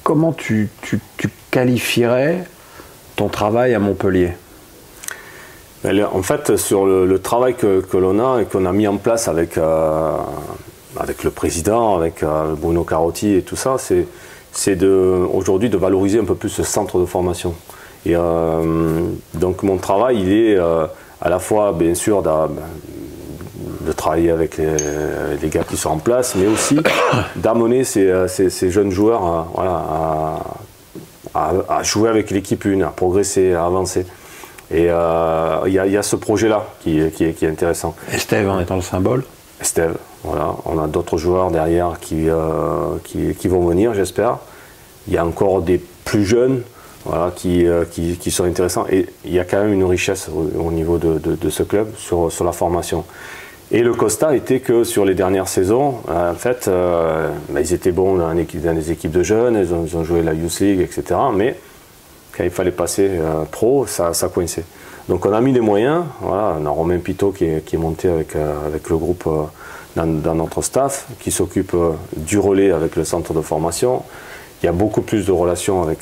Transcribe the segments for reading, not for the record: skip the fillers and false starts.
comment tu qualifierais ton travail à Montpellier? En fait, sur le travail que l'on a et qu'on a mis en place avec le président, avec Bruno Carotti et tout ça, c'est aujourd'hui de valoriser un peu plus ce centre de formation. Et donc mon travail, il est à la fois, bien sûr, de travailler avec les gars qui sont en place, mais aussi d'amener ces jeunes joueurs à jouer avec l'équipe 1, à progresser, à avancer. Et il y a ce projet-là qui est intéressant. Estève en étant le symbole? Estève, voilà. On a d'autres joueurs derrière qui vont venir, j'espère. Il y a encore des plus jeunes, voilà, qui sont intéressants. Et il y a quand même une richesse au niveau de ce club sur la formation. Et le constat était que sur les dernières saisons, en fait, ils étaient bons dans les équipes de jeunes, ils ont joué la Youth League, etc. Mais quand il fallait passer pro, ça coinçait. Donc on a mis les moyens. Voilà, on a Romain Pitot qui est monté avec le groupe dans notre staff, qui s'occupe du relais avec le centre de formation. Il y a beaucoup plus de relations avec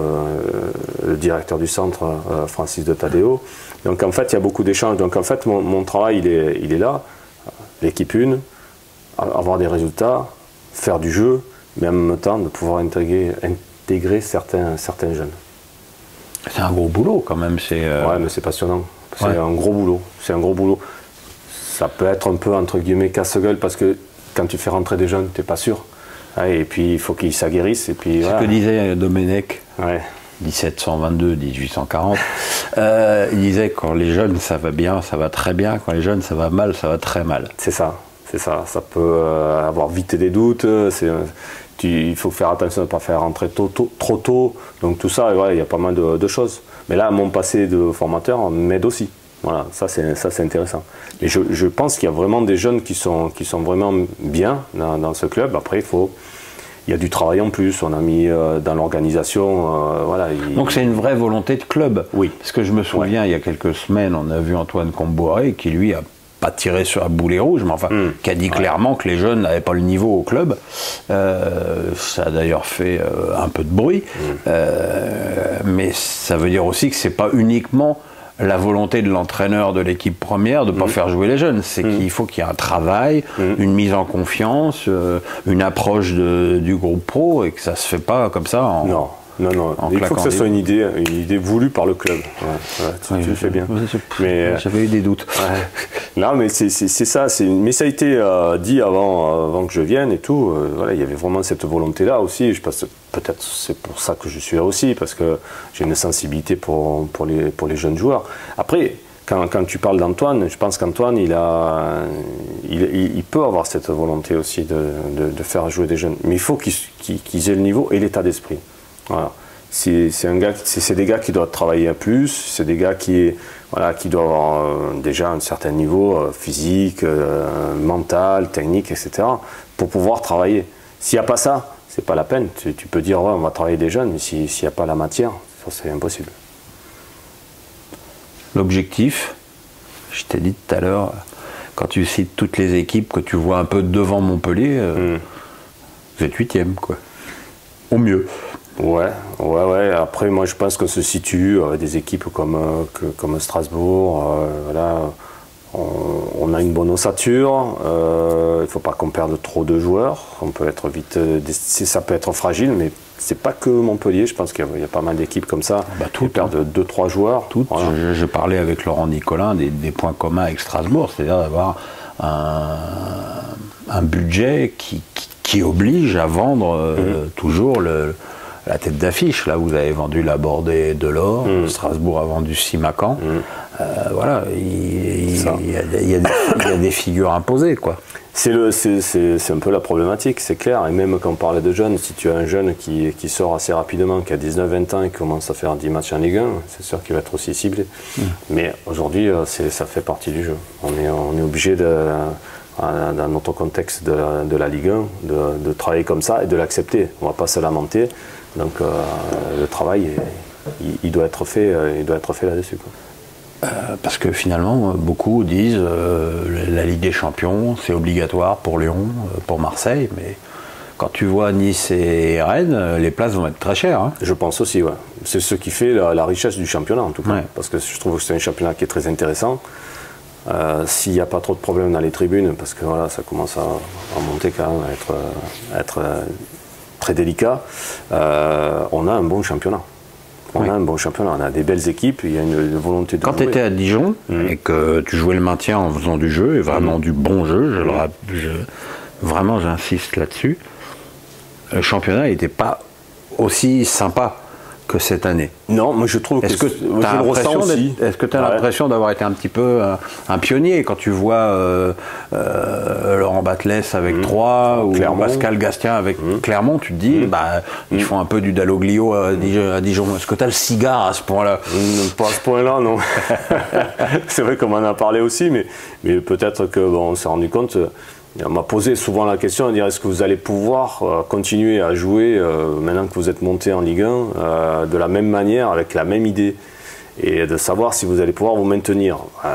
le directeur du centre, Francis de Tadeo. Donc en fait, il y a beaucoup d'échanges. Donc en fait, mon travail, il est là. L'équipe 1, avoir des résultats, faire du jeu, mais en même temps de pouvoir intégrer certains jeunes. C'est un gros boulot quand même. Ouais, mais c'est passionnant. C'est un gros boulot. C'est un gros boulot. Ça peut être un peu, entre guillemets, casse-gueule, parce que quand tu fais rentrer des jeunes, tu n'es pas sûr. Et puis il faut qu'ils s'aguerrissent. C'est ce que disait Domenech, 1722-1840. Il disait quand les jeunes ça va bien, ça va très bien. Quand les jeunes ça va mal, ça va très mal. C'est ça. Ça peut avoir vite des doutes. Il faut faire attention de ne pas faire rentrer trop tôt. Donc tout ça, il y a pas mal de choses. Mais là, mon passé de formateur m'aide aussi. Voilà, ça c'est intéressant. Et je pense qu'il y a vraiment des jeunes qui sont vraiment bien dans ce club. Après, il y a du travail en plus. On a mis dans l'organisation. Donc c'est une vraie volonté de club. Oui. Parce que je me souviens, il y a quelques semaines, on a vu Antoine Comboiré qui lui a pas tiré sur la boulet rouge, mais enfin, qui a dit clairement que les jeunes n'avaient pas le niveau au club. Ça a d'ailleurs fait un peu de bruit. Mais ça veut dire aussi que c'est pas uniquement la volonté de l'entraîneur de l'équipe première de ne pas faire jouer les jeunes. C'est qu'il faut qu'il y ait un travail, une mise en confiance, une approche du groupe pro, et que ça se fait pas comme ça en... Non. Il faut que ce soit une idée voulue par le club. Tu le fais bien. J'avais eu des doutes. Non, mais c'est ça. Mais ça a été dit avant que je vienne et tout. Il y avait vraiment cette volonté-là aussi. Je pense peut-être c'est pour ça que je suis là aussi, parce que j'ai une sensibilité pour les jeunes joueurs. Après, quand tu parles d'Antoine, je pense qu'Antoine, il peut avoir cette volonté aussi de faire jouer des jeunes. Mais il faut qu'ils aient le niveau et l'état d'esprit. Voilà. C'est des gars qui doivent travailler plus, c'est des gars qui doivent avoir déjà un certain niveau physique, mental, technique, etc. pour pouvoir travailler. S'il n'y a pas ça, c'est pas la peine. Tu peux dire on va travailler des jeunes, mais s'il n'y a pas la matière, c'est impossible. L'objectif, je t'ai dit tout à l'heure, quand tu cites toutes les équipes que tu vois un peu devant Montpellier, vous êtes 8e, quoi. Au mieux. Ouais. Après, moi, je pense qu'on se situe des équipes comme Strasbourg. On a une bonne ossature. Il ne faut pas qu'on perde trop de joueurs. On peut être vite, ça peut être fragile, mais c'est pas que Montpellier. Je pense qu'il y a pas mal d'équipes comme ça qui perdent 2-3 joueurs. Voilà. Je parlais avec Laurent Nicolin des points communs avec Strasbourg, c'est-à-dire d'avoir un budget qui oblige à vendre toujours la tête d'affiche. Là, vous avez vendu la Bordée de l'or, Strasbourg a vendu Simacan. Voilà, il y a des figures imposées, quoi. C'est un peu la problématique, c'est clair. Et même quand on parlait de jeunes, si tu as un jeune qui sort assez rapidement, qui a 19-20 ans et qui commence à faire 10 matchs en Ligue 1, c'est sûr qu'il va être aussi ciblé. Mais aujourd'hui, ça fait partie du jeu. On est obligé dans notre contexte de la Ligue 1, de travailler comme ça et de l'accepter. On ne va pas se lamenter. Donc le travail, il doit être fait là-dessus, quoi. Parce que finalement, beaucoup disent la Ligue des Champions, c'est obligatoire pour Lyon, pour Marseille, mais quand tu vois Nice et Rennes, les places vont être très chères. Hein. Je pense aussi, ouais. C'est ce qui fait la richesse du championnat, en tout cas. Ouais. Parce que je trouve que c'est un championnat qui est très intéressant. S'il n'y a pas trop de problèmes dans les tribunes, parce que voilà, ça commence à monter quand même, à être très délicat, on a un bon championnat. On a un bon championnat, on a des belles équipes, il y a une volonté de Quand tu étais à Dijon et que tu jouais le maintien en faisant du jeu, et vraiment du bon jeu, vraiment j'insiste là-dessus, le championnat n'était pas aussi sympa que cette année. Non, moi je trouve est-ce que tu as l'impression d'avoir été un petit peu un pionnier quand tu vois Laurent Batles avec Troyes ou Clermont. Pascal Gastien avec Clermont, tu te dis ils font un peu du Dalloglio à Dijon. Est-ce que tu as le cigare à ce point-là? Pas à ce point-là, non. C'est vrai qu'on en a parlé aussi, mais peut-être qu'on s'est rendu compte. On m'a posé souvent la question de dire est-ce que vous allez pouvoir continuer à jouer maintenant que vous êtes monté en Ligue 1 de la même manière, avec la même idée, et de savoir si vous allez pouvoir vous maintenir.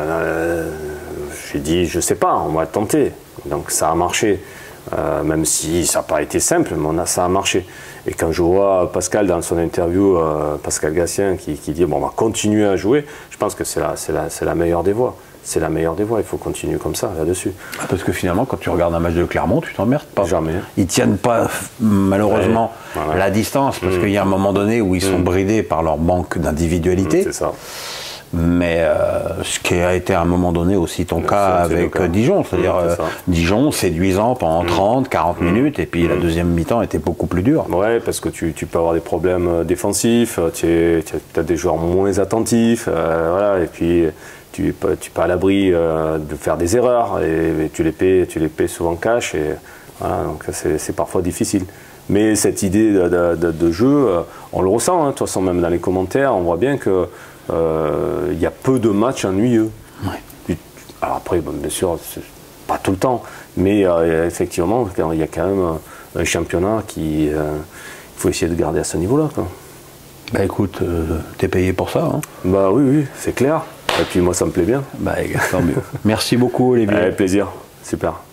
J'ai dit je sais pas, on va tenter. Donc ça a marché, même si ça n'a pas été simple, mais ça a marché. Et quand je vois Pascal dans son interview, Pascal Gastien qui dit bon, on va continuer à jouer, je pense que c'est la meilleure des voies. C'est la meilleure des voies, il faut continuer comme ça, là-dessus. Parce que finalement, quand tu regardes un match de Clermont, tu t'emmerdes pas. Jamais. Ils tiennent pas, malheureusement, la distance, parce qu'il y a un moment donné où ils sont bridés par leur manque d'individualité. C'est ça. Mais ce qui a été à un moment donné aussi ton cas avec Dijon, c'est-à-dire Dijon séduisant pendant 30, 40 minutes, et puis la deuxième mi-temps était beaucoup plus dure. Ouais, parce que tu peux avoir des problèmes défensifs, tu as des joueurs moins attentifs, voilà, et puis tu n'es pas à l'abri de faire des erreurs, et tu les paies souvent cash, et voilà, donc c'est parfois difficile. Mais cette idée de jeu, on le ressent, hein, de toute façon, même dans les commentaires, on voit bien que il y a peu de matchs ennuyeux. Ouais. Alors après, bon, bien sûr, c'est pas tout le temps, mais effectivement, il y a quand même un championnat qui faut essayer de garder à ce niveau-là. Bah écoute, t'es payé pour ça. Hein. Bah oui, c'est clair. Et puis moi, ça me plaît bien. Bah tant mieux. Merci beaucoup, Olivier. Avec plaisir. Super.